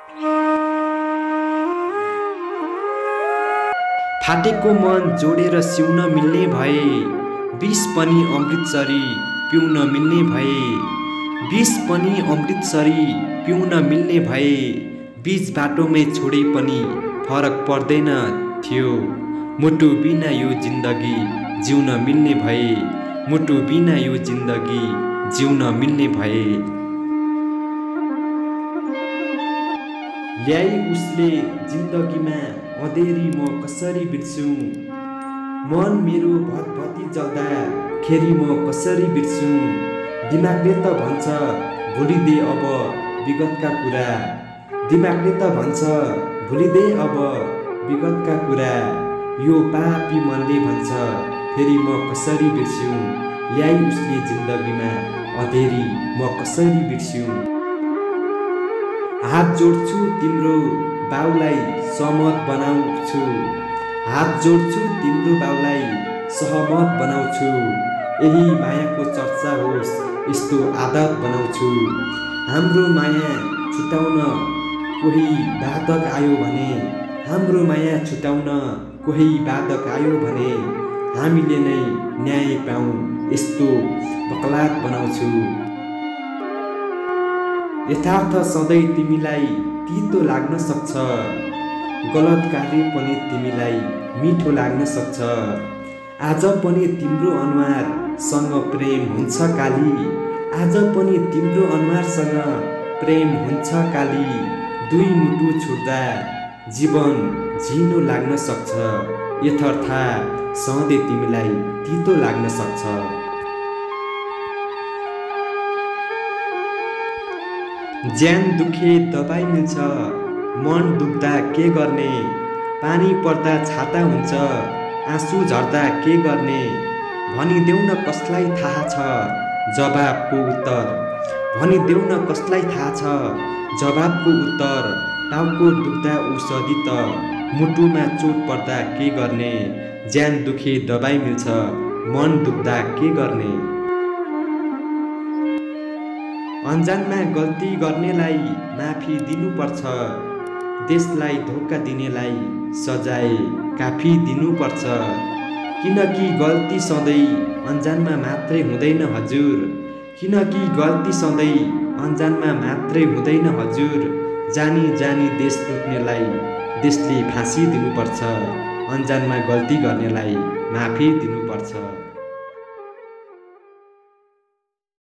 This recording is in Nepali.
फाटेको मन जोडेर सिउन मिल्ने भए, विष पनि अमृतसरी पिउन मिल्ने भए, विष पनि अमृतसरी पिउन मिल्ने भए, बीच बाटोमै छोडे पनि फरक पर्दैन थियो। मुटु बिना यो जिन्दगी जिउन मिल्ने भए, मुटु बिना यो जिन्दगी जिउन मिल्ने भए। ल्याई उसले जिन्दगीमा अँधेरी म कसरी बिर्सु, मन मेरो भतभती जल्दा खेरि म कसरी बिर्सु। दिमागले त भन्छ भुलिदे अब विगतका कुरा, दिमागले त भन्छ भुलिदे अब विगतका कुरा। यो पापी मनले भन्छ फेरि म कसरी बिर्स्यु, ल्याई उसले जिन्दगीमा अँधेरी म कसरी बिर्स्यु। हात जोड्छु तिम्रो बाउलाई सहमत बनाउँछु, हात जोड्छु तिम्रो बाउलाई सहमत बनाउँछु। यही मायाको चर्चा होस् यस्तो आदत बनाउँछु। हाम्रो माया छुटाउन कोही बाधक आयो भने, हाम्रो माया छुटाउन कोही बाधक आयो भने, हामीले नै न्याय पाऊँ यस्तो बकलात बनाउँछु। यथार्थ सधैँ तिमीलाई तितो लाग्न सक्छ, गलत कार्य पनि तिमीलाई मिठो लाग्न सक्छ। आज पनि तिम्रो अनुहारसँग प्रेम हुन्छ काली, आज पनि तिम्रो अनुहारसँग प्रेम हुन्छ काली। दुई मुटु छुट्दा जीवन झिनो लाग्न सक्छ, यथार्थ सधैँ तिमीलाई तितो लाग्न सक्छ। ज्यान दुखे दबाई मिल्छ, मन दुख्दा के गर्ने, पानी पर्दा छाता हुन्छ, आँसु झर्दा के गर्ने। भनिदेऊ न कसलाई थाहा छ जवाबको उत्तर, भनिदेऊ न कसलाई थाहा छ जवाबको उत्तर। टाउको दुख्दा औषधि त मुटुमा चोट पर्दा के गर्ने, ज्यान दुखे दबाई मिल्छ, मन दुख्दा के गर्ने। अन्जानमा गल्ती गर्नेलाई माफी दिनुपर्छ, देशलाई धोका दिनेलाई सजाय काफी दिनुपर्छ। किनकि गल्ती सधैँ अन्जानमा मात्रै हुँदैन हजुर, किनकि गल्ती सधैँ अन्जानमा मात्रै हुँदैन हजुर। जानी जानी देश लुट्नेलाई देशले फाँसी दिनुपर्छ, अन्जानमा गल्ती गर्नेलाई माफी दिनुपर्छ।